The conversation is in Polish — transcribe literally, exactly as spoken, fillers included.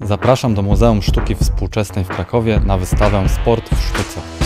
Zapraszam do Muzeum Sztuki Współczesnej w Krakowie na wystawę Sport w sztuce.